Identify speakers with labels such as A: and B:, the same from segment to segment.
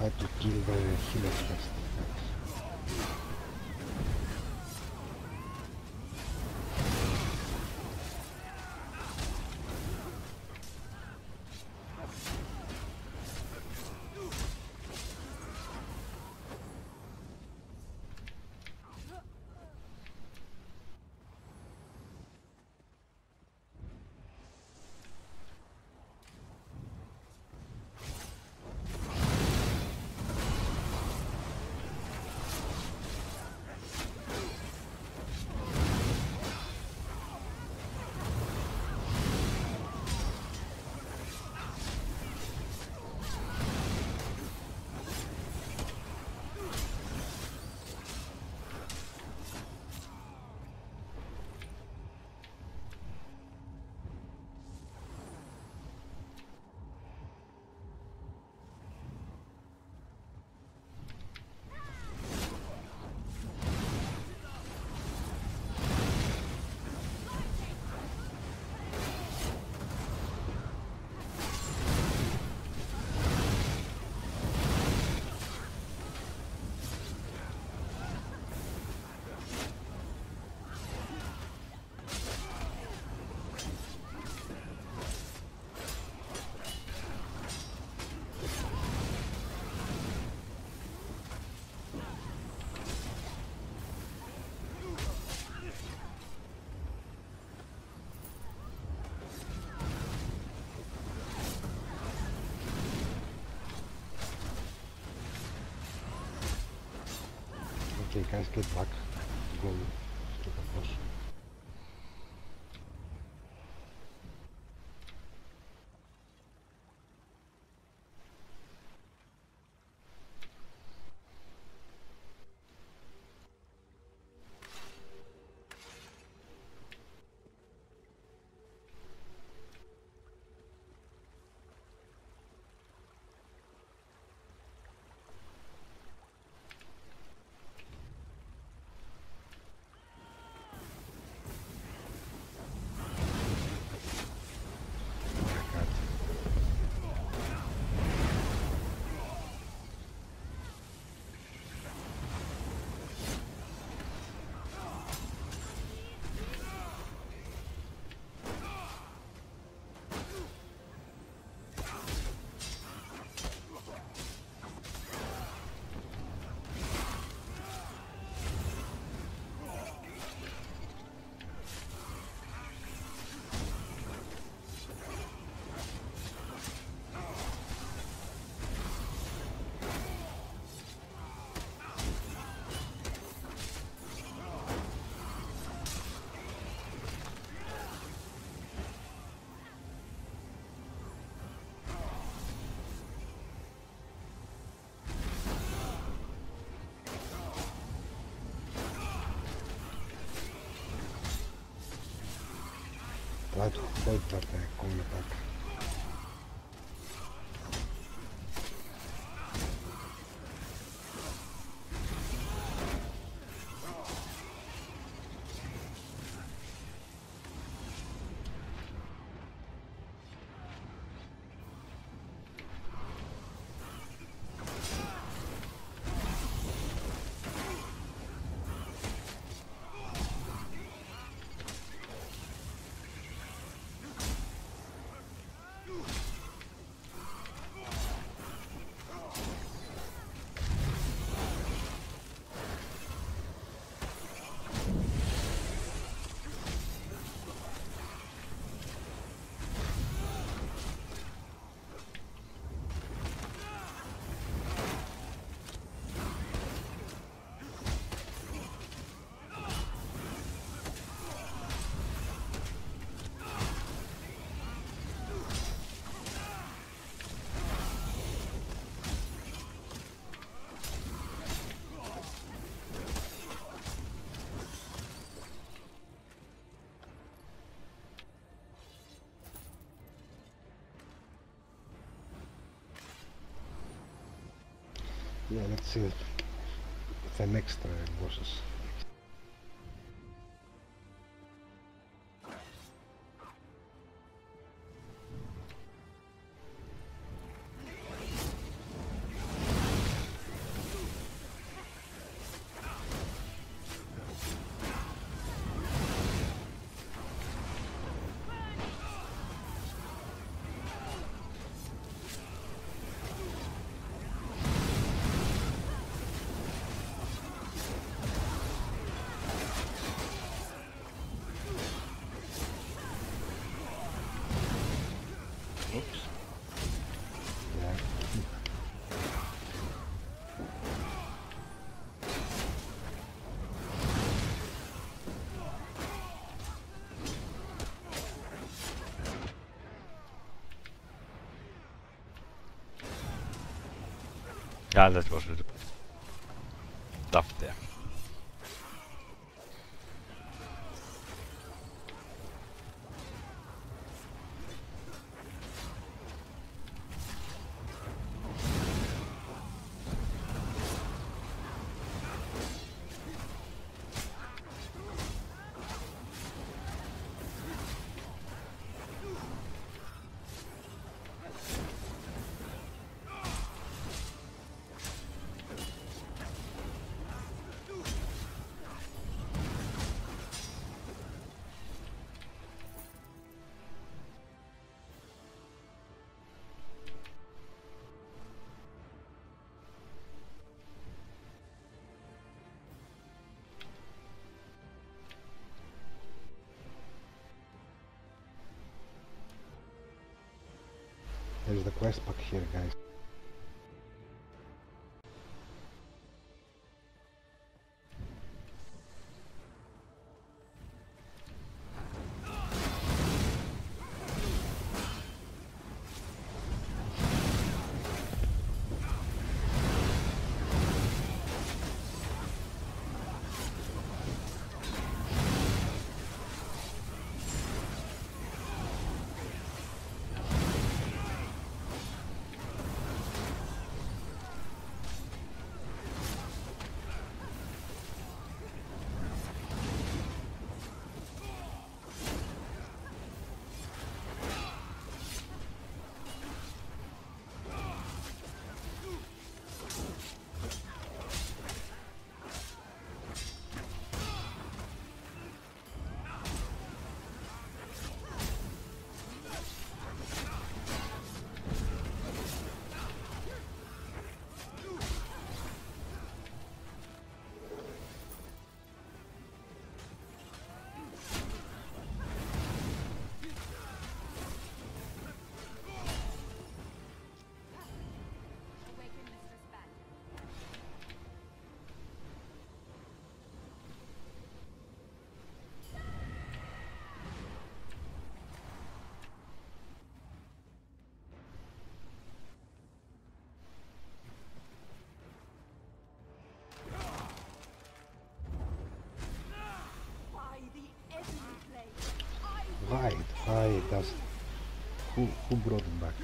A: try to kill the healers first. Okay, guys, get back. Go to the boss. Try to avoid that coin attack. Yeah, let's see the next bosses.
B: Yeah, that was a bit tough there.
A: There's the quest pack here, guys. Why does who brought him back?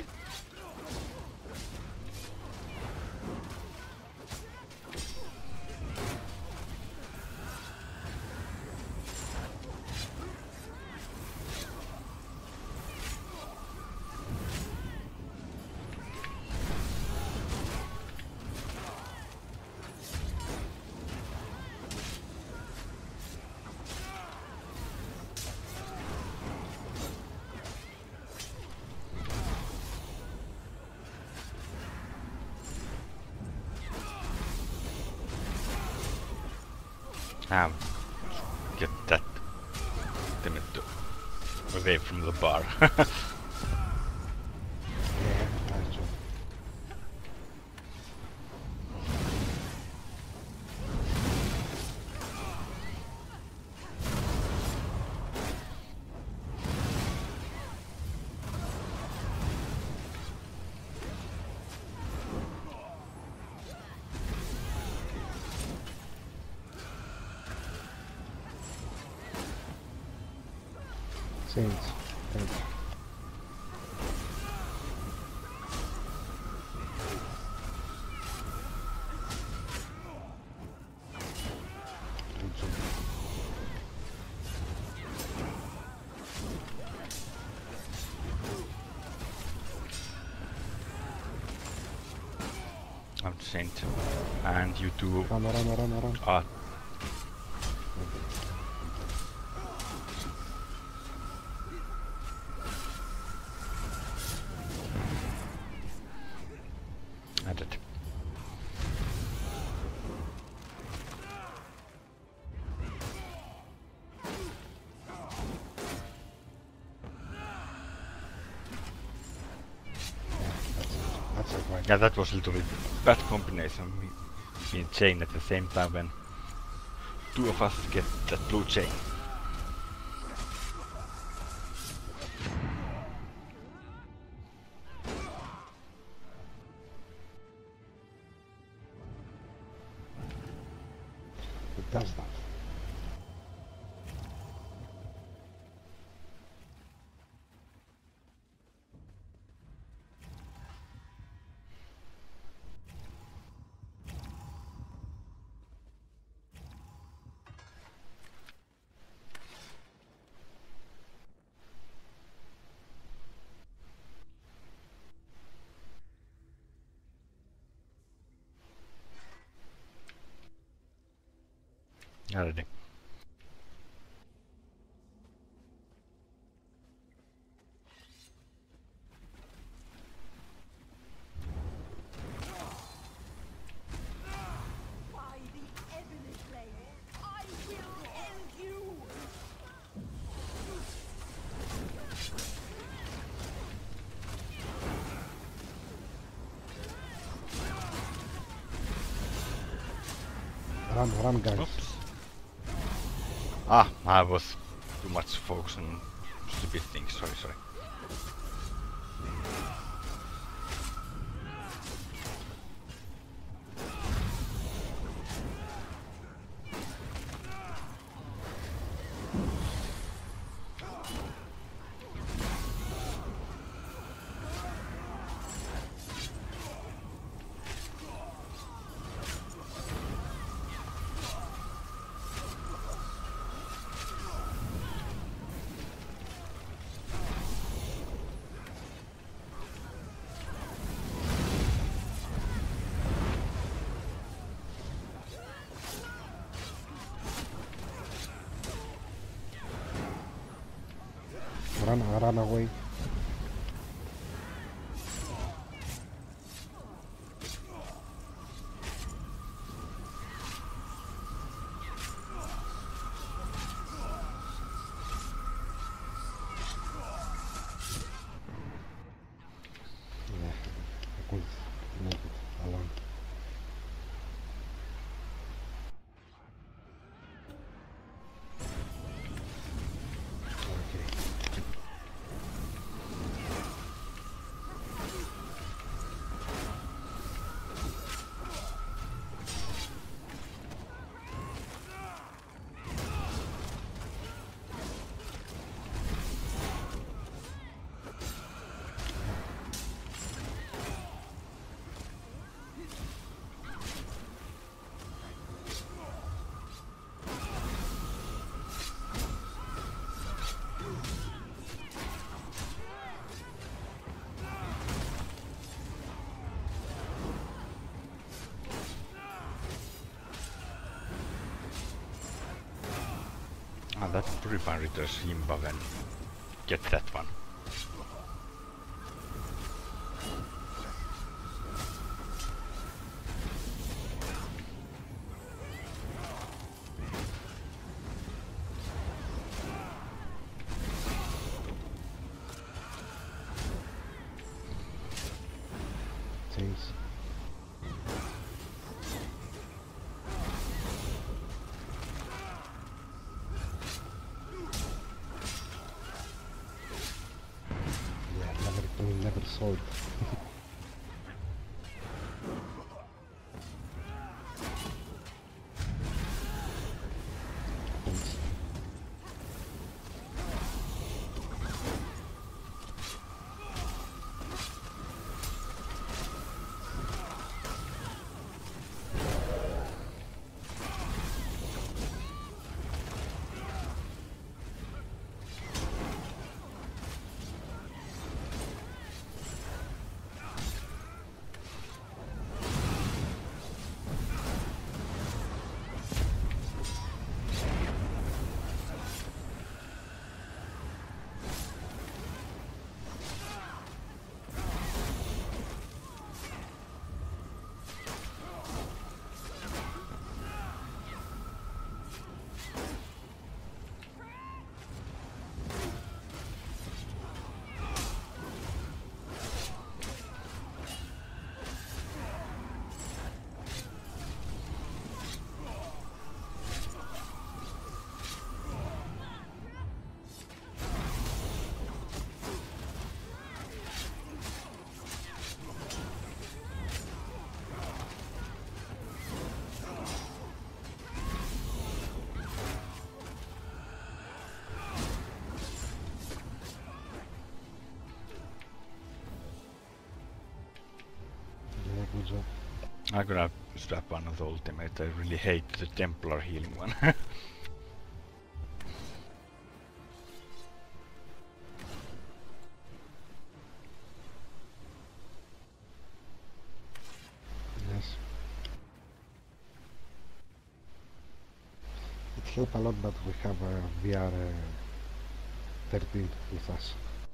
B: Get that ultimate away from the bar.
A: Yeah, nice job. Saints. Thanks. Good job.
B: I'm Saint. And you two
A: Run.
B: are added.
A: That's it, right?
B: Yeah, that was a little bit bad combination. Me and Jane at the same time when two of us get that blue chain.
A: does that.
B: Already.
C: By the ebony flame, I will end you!
A: Run, guys.
B: Oops. Ah, I was too much focused on stupid things. Sorry.
A: Run away. Yeah, I could make it alone. Okay.
B: Ah, that Purifier returns Imba when get that one.
A: Thanks. Yeah, never saw it. Thanks. good job.
B: I'm gonna swap on the ultimate. I really hate the Templar healing one.
A: Yes. It helped a lot that we have VR 13 with us.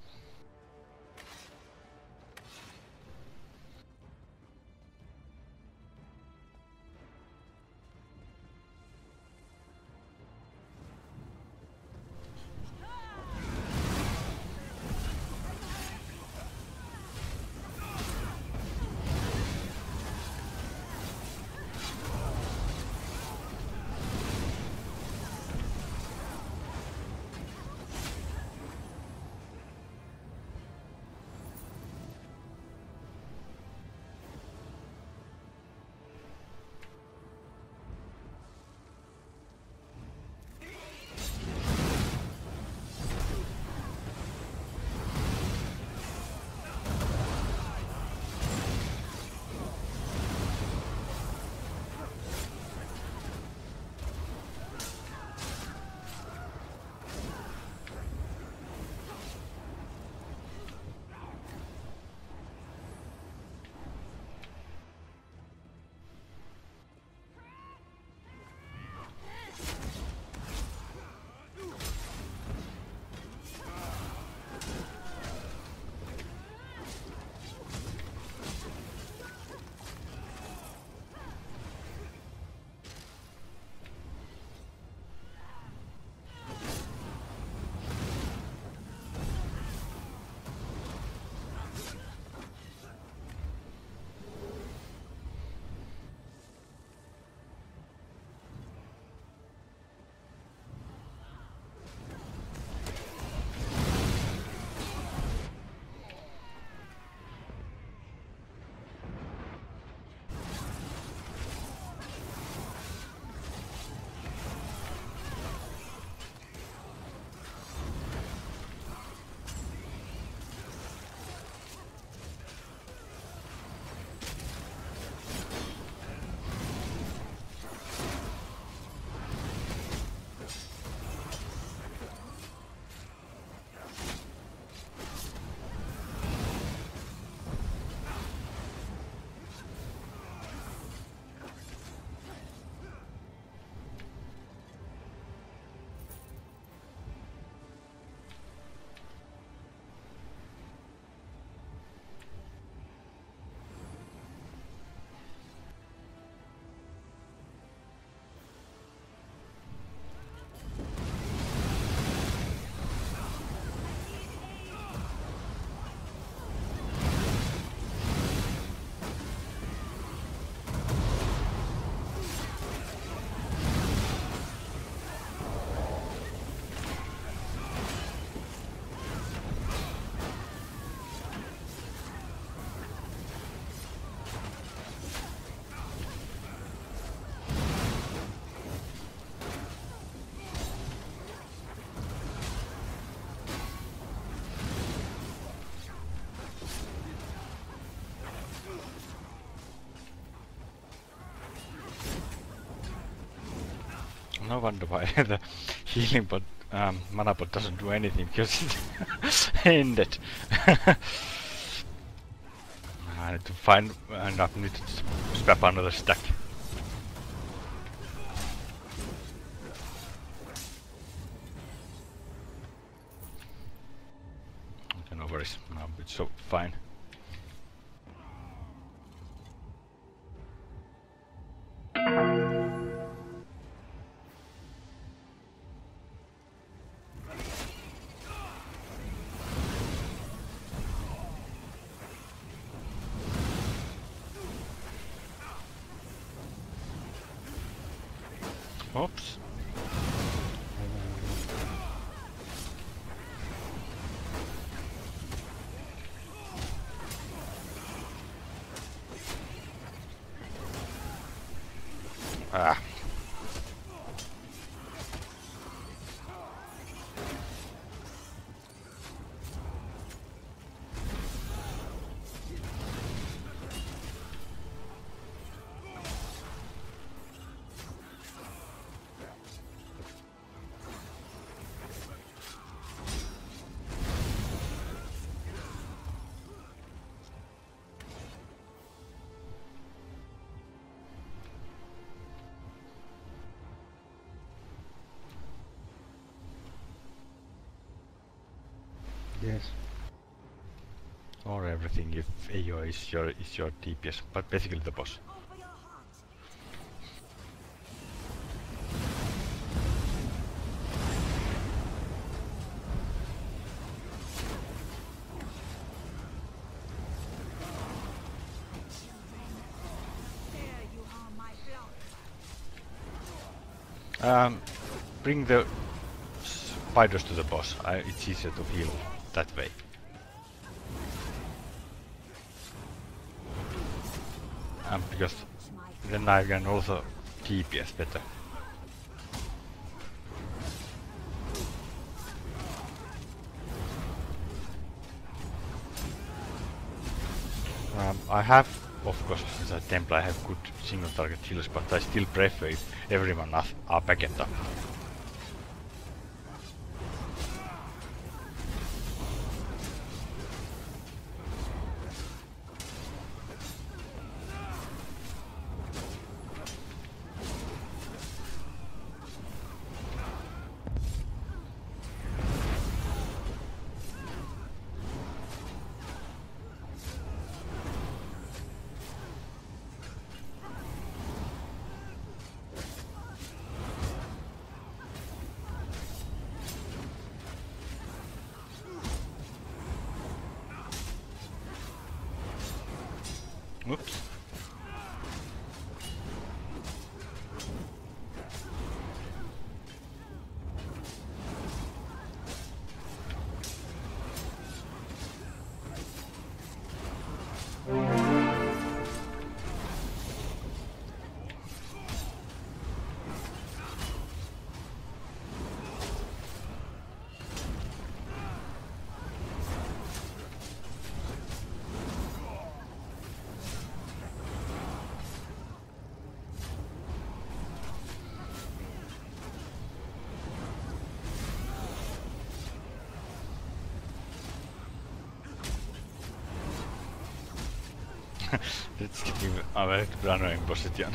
B: No wonder why the healing bot, mana bot doesn't do anything because it's ended. I need to find enough, need to swap another stack. Okay, no worries, now it's so fine. Oops. Ah.
A: Yes.
B: Or everything if AO is your DPS, but basically the boss.
C: Go for your heart. There you are, my blood.
B: Bring the spiders to the boss. It's easier to heal that way. Because then I can also DPS better. I have, of course, as a temple, I have good single target heals, but I still prefer if everyone are backed up. Oops. It's getting a very annoying position.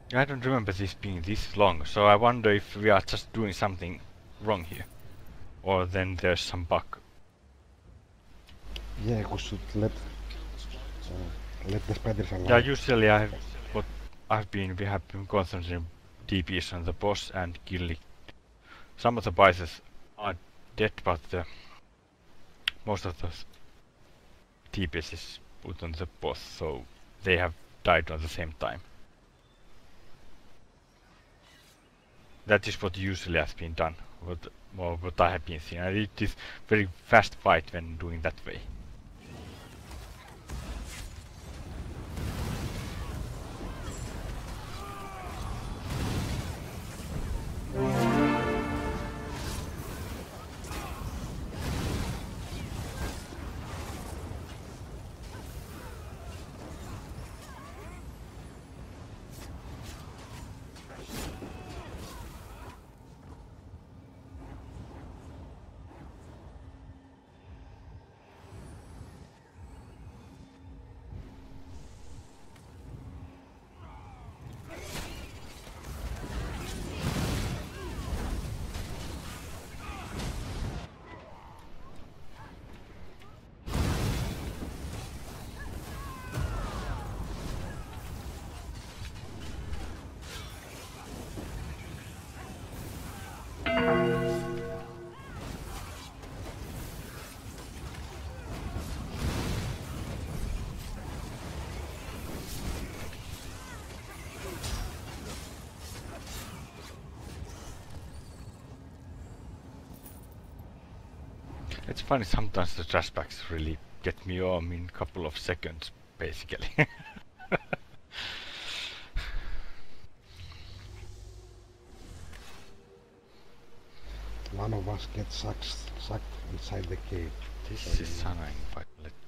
B: I don't remember this being this long, so I wonder if we are just doing something wrong here. Or then there's some bug.
A: Yeah, we should let the spiders
B: Yeah,
A: alive.
B: usually we have been concentrating DPS on the boss and killing. Some of the bosses are dead, but most of the DPS is put on the boss, so they have died at the same time. That is what usually has been done, what I have been seeing. And it is very fast fight when doing that way. It's funny, sometimes the flashbacks really get me on in a couple of seconds, basically.
A: One of us gets sucked inside the cave.
B: This is annoying, but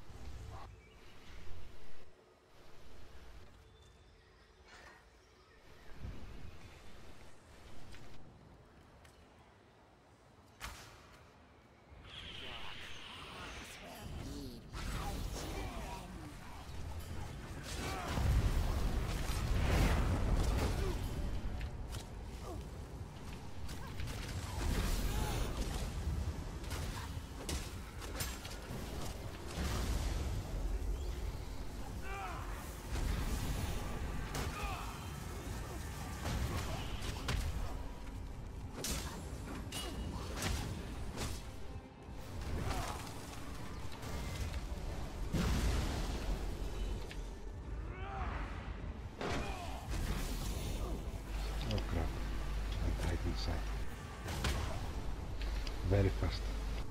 A: Oh crap, I died inside. Very fast.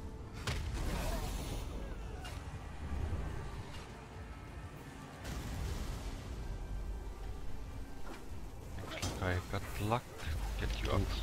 B: looks like I got luck. Get you up.
A: Thanks.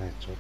A: Great job.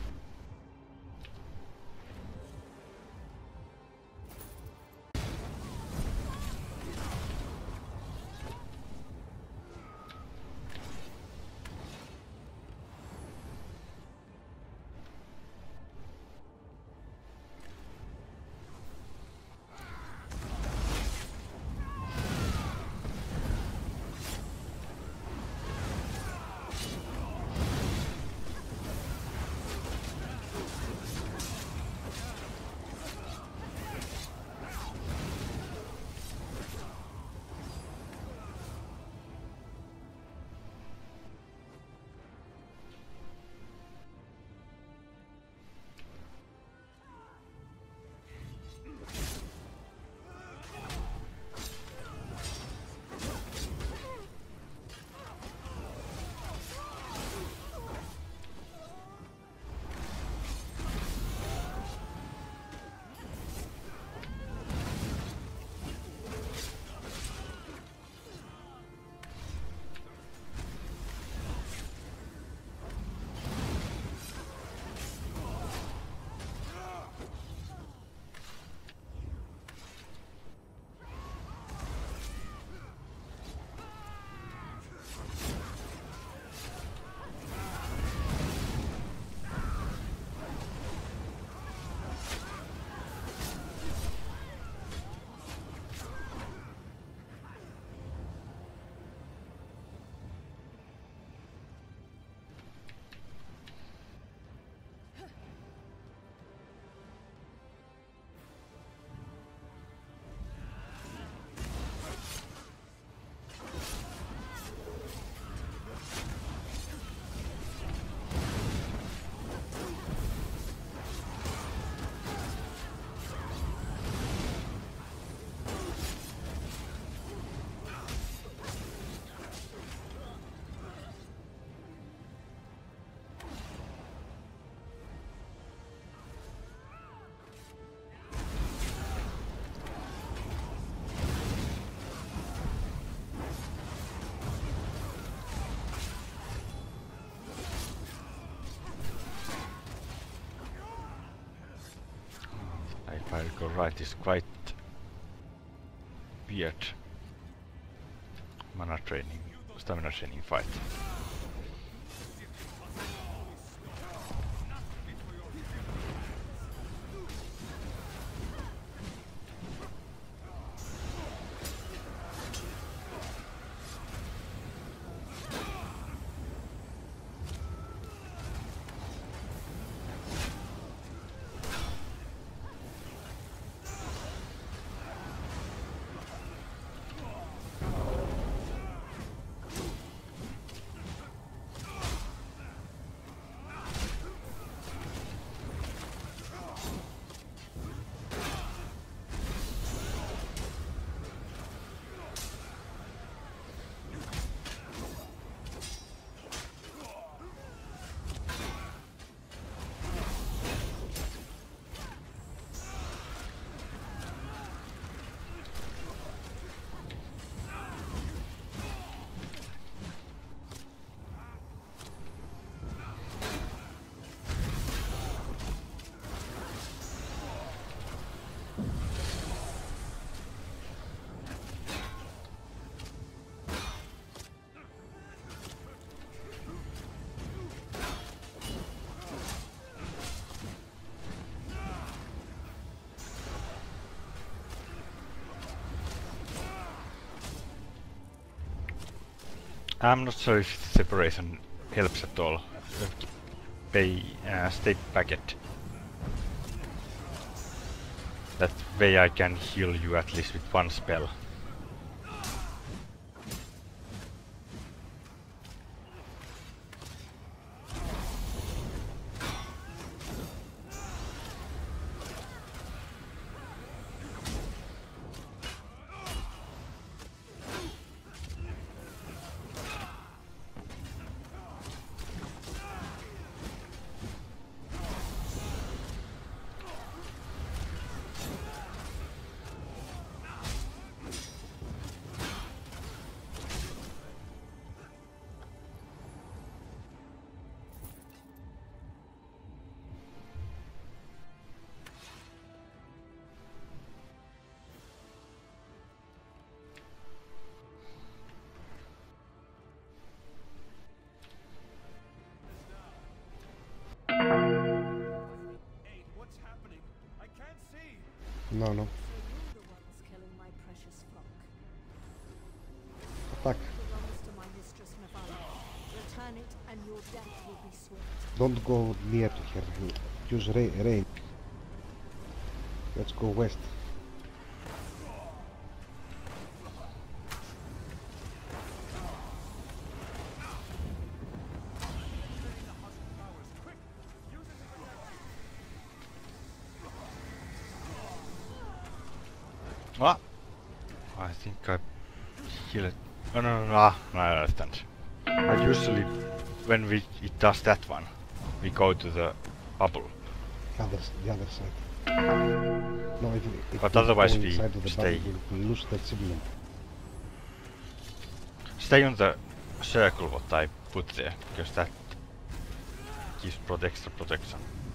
B: If I recall right, is quite weird mana training, stamina training fight. I'm not sure if separation helps at all. State packet. That way I can heal you at least with one spell.
A: No, no.
C: So you're the ones killing my precious flock.
A: Attack.
C: Belongs to my mistress Navana. Return it and your death will be swift.
A: Don't go near to her. Use rain. Let's go west.
B: Ah! I think I healed. Oh no, no, I understand. I usually, when it does that one, we go to the bubble.
A: The other side. No, if
B: But
A: we
B: otherwise
A: go
B: we
A: inside of the
B: stay.
A: bubble, we'll lose the achievement.
B: Stay on the circle what I put there, because that gives extra protection.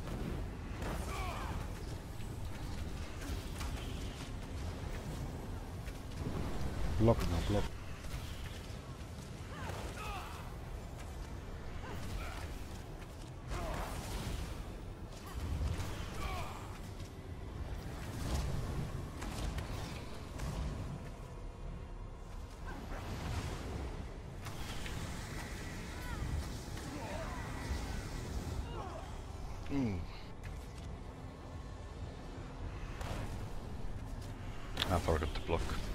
A: Block now, block.
B: I forgot to block.